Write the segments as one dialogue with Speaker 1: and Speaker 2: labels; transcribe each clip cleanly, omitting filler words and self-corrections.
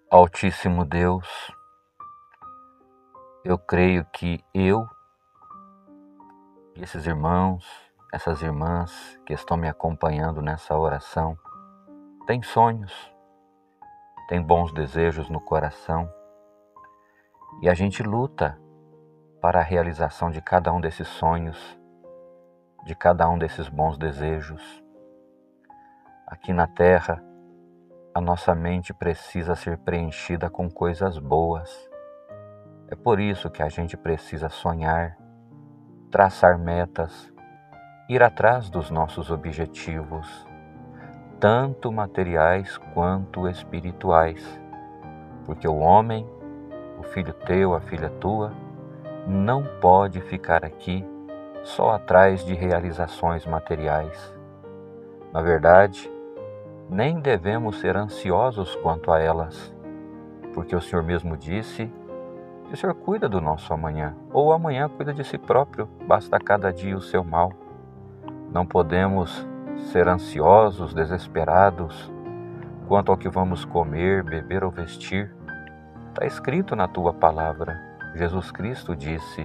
Speaker 1: Altíssimo Deus, eu creio que eu e esses irmãos, essas irmãs que estão me acompanhando nessa oração, têm sonhos, têm bons desejos no coração e a gente luta para a realização de cada um desses sonhos, de cada um desses bons desejos. Aqui na Terra, a nossa mente precisa ser preenchida com coisas boas. É por isso que a gente precisa sonhar, traçar metas, ir atrás dos nossos objetivos, tanto materiais quanto espirituais, porque o homem, o filho teu, a filha tua, não pode ficar aqui só atrás de realizações materiais. Na verdade, nem devemos ser ansiosos quanto a elas, porque o Senhor mesmo disse que o Senhor cuida do nosso amanhã, ou o amanhã cuida de si próprio, basta cada dia o seu mal. Não podemos ser ansiosos, desesperados quanto ao que vamos comer, beber ou vestir. Está escrito na tua palavra. Jesus Cristo disse: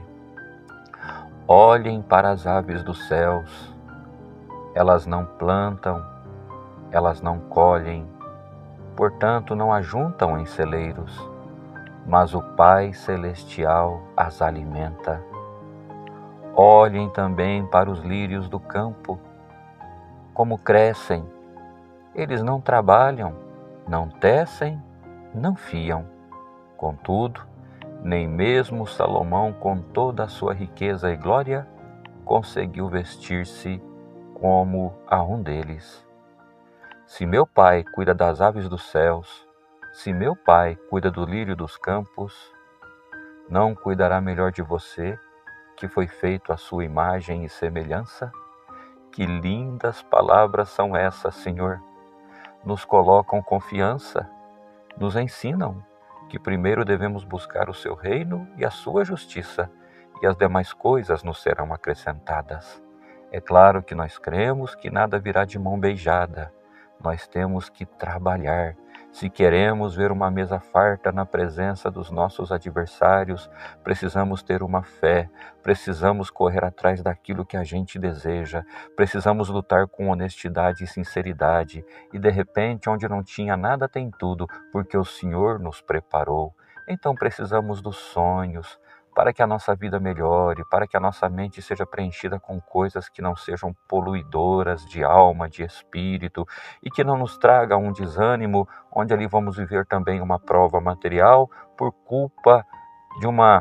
Speaker 1: olhem para as aves dos céus, elas não plantam, elas não colhem, portanto não ajuntam em celeiros, mas o Pai Celestial as alimenta. Olhem também para os lírios do campo, como crescem. Eles não trabalham, não tecem, não fiam. Contudo, nem mesmo Salomão, com toda a sua riqueza e glória, conseguiu vestir-se como a um deles. Se meu Pai cuida das aves dos céus, se meu Pai cuida do lírio dos campos, não cuidará melhor de você, que foi feito à sua imagem e semelhança? Que lindas palavras são essas, Senhor! Nos colocam confiança, nos ensinam que primeiro devemos buscar o seu reino e a sua justiça, e as demais coisas nos serão acrescentadas. É claro que nós cremos que nada virá de mão beijada. Nós temos que trabalhar. Se queremos ver uma mesa farta na presença dos nossos adversários, precisamos ter uma fé, precisamos correr atrás daquilo que a gente deseja, precisamos lutar com honestidade e sinceridade, e de repente, onde não tinha nada, tem tudo, porque o Senhor nos preparou. Então precisamos dos sonhos, para que a nossa vida melhore, para que a nossa mente seja preenchida com coisas que não sejam poluidoras de alma, de espírito, e que não nos traga um desânimo, onde ali vamos viver também uma prova material por culpa de uma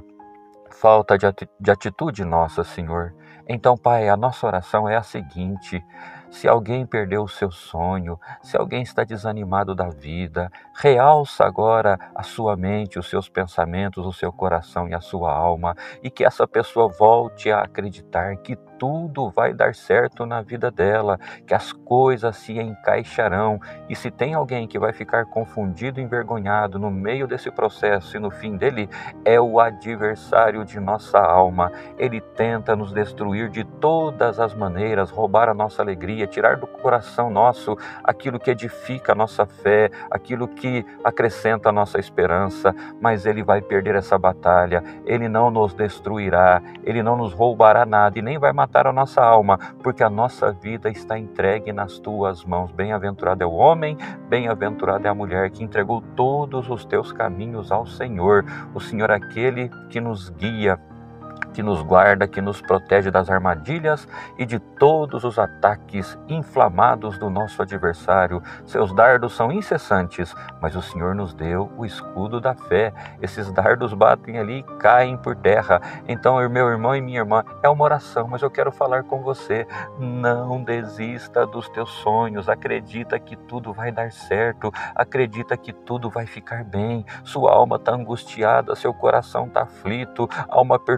Speaker 1: falta de atitude nossa, Senhor. Então, Pai, a nossa oração é a seguinte: se alguém perdeu o seu sonho, se alguém está desanimado da vida, realça agora a sua mente, os seus pensamentos, o seu coração e a sua alma, e que essa pessoa volte a acreditar que tudo vai dar certo na vida dela, que as coisas se encaixarão. E se tem alguém que vai ficar confundido, envergonhado no meio desse processo e no fim dele, é o adversário de nossa alma. Ele tenta nos destruir de todas as maneiras, roubar a nossa alegria, tirar do coração nosso aquilo que edifica a nossa fé, aquilo que acrescenta a nossa esperança, mas ele vai perder essa batalha. Ele não nos destruirá, ele não nos roubará nada e nem vai matar a nossa alma, porque a nossa vida está entregue nas tuas mãos. Bem-aventurado é o homem, bem-aventurada é a mulher que entregou todos os teus caminhos ao Senhor. O Senhor é aquele que nos guia, que nos guarda, que nos protege das armadilhas e de todos os ataques inflamados do nosso adversário. Seus dardos são incessantes, mas o Senhor nos deu o escudo da fé. Esses dardos batem ali e caem por terra. Então, meu irmão e minha irmã, é uma oração, mas eu quero falar com você. Não desista dos teus sonhos. Acredita que tudo vai dar certo. Acredita que tudo vai ficar bem. Sua alma está angustiada, seu coração está aflito, há uma perturbação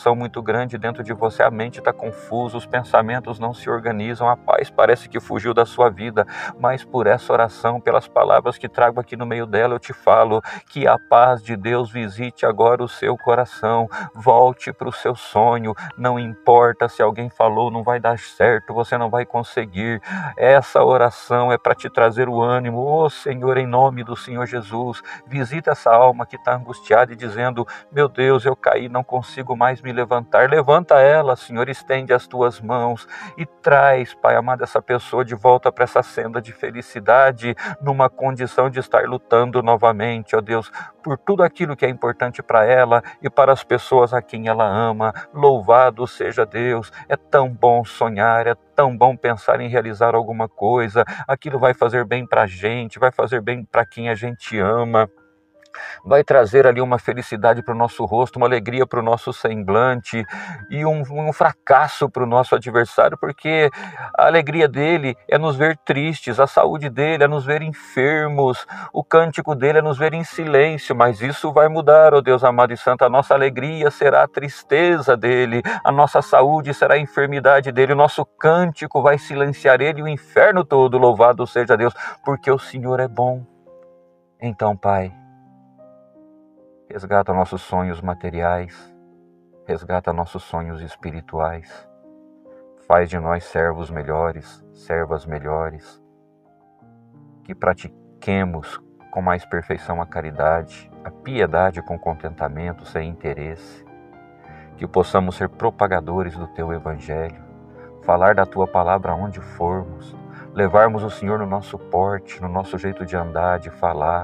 Speaker 1: agitação muito grande dentro de você, a mente está confusa, os pensamentos não se organizam, a paz parece que fugiu da sua vida, mas por essa oração, pelas palavras que trago aqui no meio dela, eu te falo que a paz de Deus visite agora o seu coração, volte para o seu sonho, não importa se alguém falou não vai dar certo, você não vai conseguir, essa oração é para te trazer o ânimo. Ô Senhor, em nome do Senhor Jesus, visita essa alma que está angustiada e dizendo: meu Deus, eu caí, não consigo mais me levantar. Levanta ela, Senhor, estende as tuas mãos e traz, Pai amado, essa pessoa de volta para essa senda de felicidade, numa condição de estar lutando novamente, ó Deus, por tudo aquilo que é importante para ela e para as pessoas a quem ela ama. Louvado seja Deus, é tão bom sonhar, é tão bom pensar em realizar alguma coisa, aquilo vai fazer bem para a gente, vai fazer bem para quem a gente ama, vai trazer ali uma felicidade para o nosso rosto, uma alegria para o nosso semblante e um fracasso para o nosso adversário, porque a alegria dele é nos ver tristes, a saúde dele é nos ver enfermos, o cântico dele é nos ver em silêncio, mas isso vai mudar, ó Deus amado e santo, a nossa alegria será a tristeza dele, a nossa saúde será a enfermidade dele, o nosso cântico vai silenciar ele e o inferno todo. Louvado seja Deus, porque o Senhor é bom. Então, Pai, resgata nossos sonhos materiais, resgata nossos sonhos espirituais, faz de nós servos melhores, servas melhores, que pratiquemos com mais perfeição a caridade, a piedade com contentamento, sem interesse, que possamos ser propagadores do Teu Evangelho, falar da Tua palavra onde formos, levarmos o Senhor no nosso porte, no nosso jeito de andar, de falar,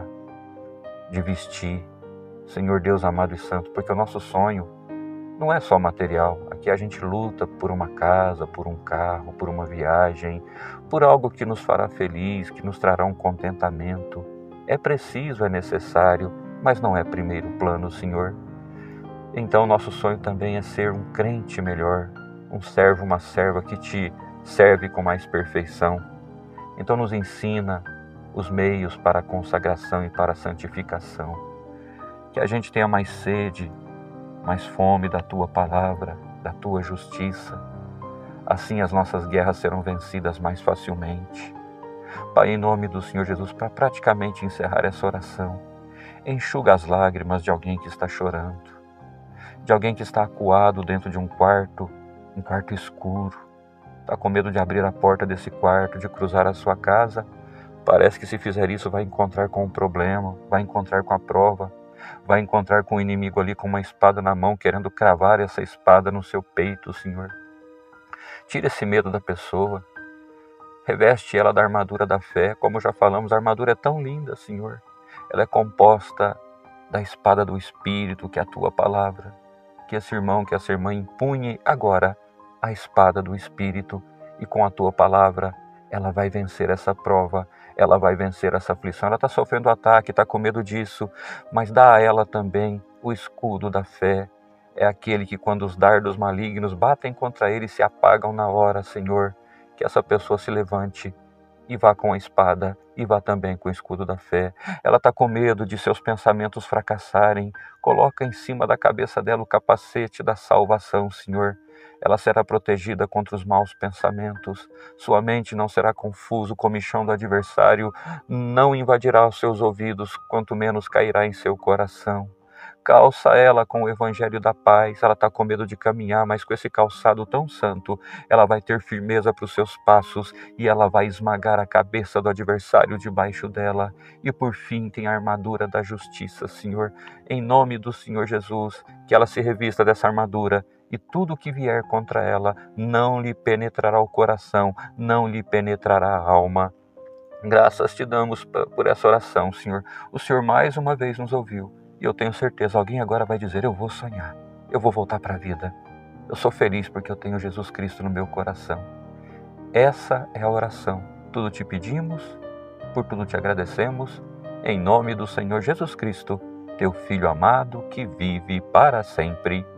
Speaker 1: de vestir, Senhor Deus amado e santo, porque o nosso sonho não é só material. Aqui a gente luta por uma casa, por um carro, por uma viagem, por algo que nos fará feliz, que nos trará um contentamento. É preciso, é necessário, mas não é primeiro plano, Senhor. Então nosso sonho também é ser um crente melhor, um servo, uma serva que te serve com mais perfeição. Então nos ensina os meios para a consagração e para a santificação. Que a gente tenha mais sede, mais fome da Tua palavra, da Tua justiça. Assim as nossas guerras serão vencidas mais facilmente. Pai, em nome do Senhor Jesus, para praticamente encerrar essa oração, enxuga as lágrimas de alguém que está chorando, de alguém que está acuado dentro de um quarto escuro, está com medo de abrir a porta desse quarto, de cruzar a sua casa. Parece que se fizer isso vai encontrar com um problema, vai encontrar com a prova, vai encontrar com o inimigo ali com uma espada na mão, querendo cravar essa espada no seu peito, Senhor. Tira esse medo da pessoa, reveste ela da armadura da fé. Como já falamos, a armadura é tão linda, Senhor. Ela é composta da espada do Espírito, que é a Tua palavra. Que esse irmão, que essa irmã empunhe agora a espada do Espírito e com a Tua palavra ela vai vencer essa prova, ela vai vencer essa aflição. Ela está sofrendo ataque, está com medo disso, mas dá a ela também o escudo da fé. É aquele que quando os dardos malignos batem contra ele se apagam na hora, Senhor. Que essa pessoa se levante e vá com a espada e vá também com o escudo da fé. Ela está com medo de seus pensamentos fracassarem. Coloca em cima da cabeça dela o capacete da salvação, Senhor. Ela será protegida contra os maus pensamentos. Sua mente não será confusa, o comichão do adversário não invadirá os seus ouvidos, quanto menos cairá em seu coração. Calça ela com o evangelho da paz. Ela está com medo de caminhar, mas com esse calçado tão santo, ela vai ter firmeza para os seus passos e ela vai esmagar a cabeça do adversário debaixo dela. E por fim tem a armadura da justiça, Senhor. Em nome do Senhor Jesus, que ela se revista dessa armadura e tudo que vier contra ela não lhe penetrará o coração, não lhe penetrará a alma. Graças te damos por essa oração, Senhor. O Senhor mais uma vez nos ouviu. E eu tenho certeza, alguém agora vai dizer: eu vou sonhar, eu vou voltar para a vida. Eu sou feliz porque eu tenho Jesus Cristo no meu coração. Essa é a oração. Tudo te pedimos, por tudo te agradecemos, em nome do Senhor Jesus Cristo, Teu Filho amado, que vive para sempre.